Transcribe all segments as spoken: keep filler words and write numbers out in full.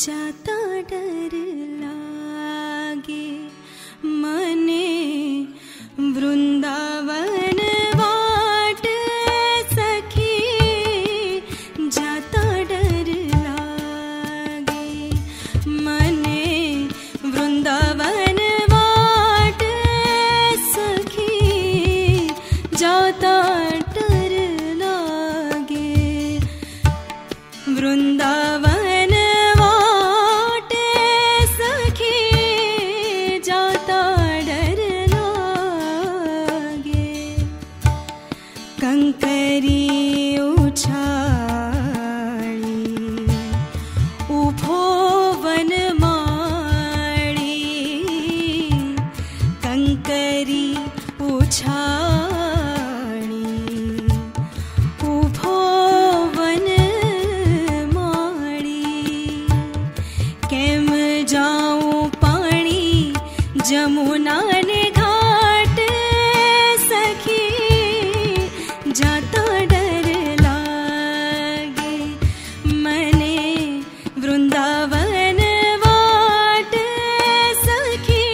जाता डर लागे मने वृंदावन वाट सखी जाता डर लागे मने वृंदावन वाट सखी जाता डर लागे वृंदावन जमुना ने घाट सखी जाता डर लागे मने वृंदावन वाट सखी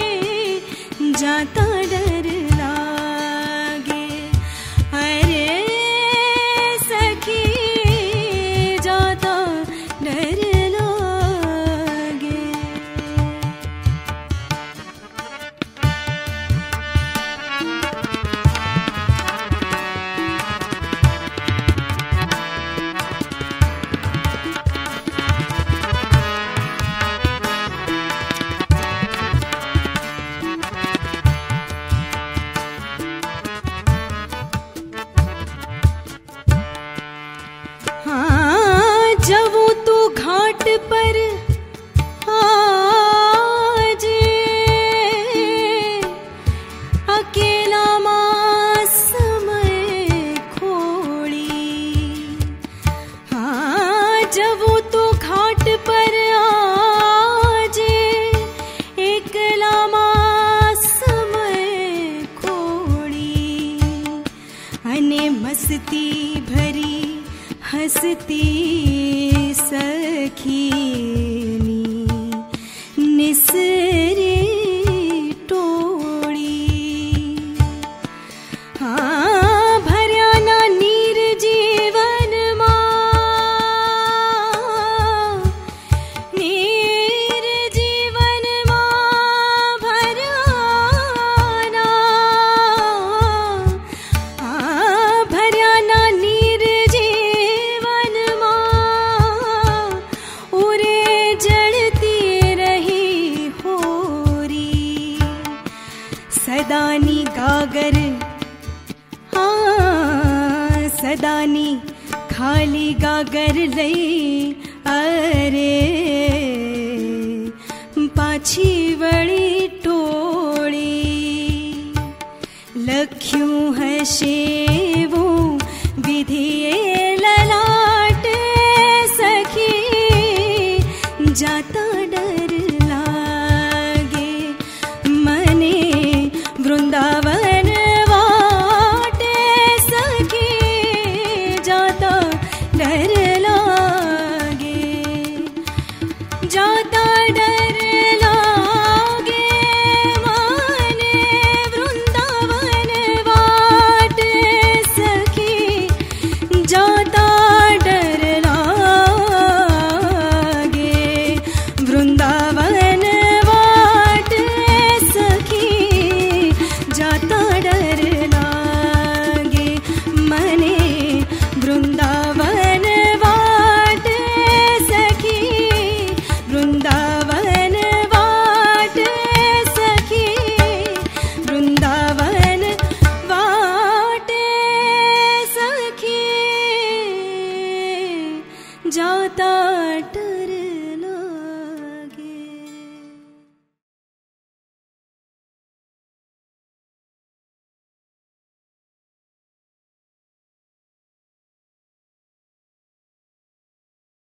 जाता डर लागे अरे सखी जाता डर घाट पर आजे अकेला मां समय खोड़ी हाँ जब तो घाट पर आजे एकला मां समय खोड़ी अने मस्ती भरी हंसती सखीनी निसरी टोड़ी हाँ भर्या ना नीर जीवन मां नीर जीवन मां भर्या ना हाँ भर्या ना नीर जीवन सदानी गागर हाँ सदानी खाली गागर लई अरे पाछी वળી टोળી लख्यूं हशे वो विधिए ललाट सखी जाता डर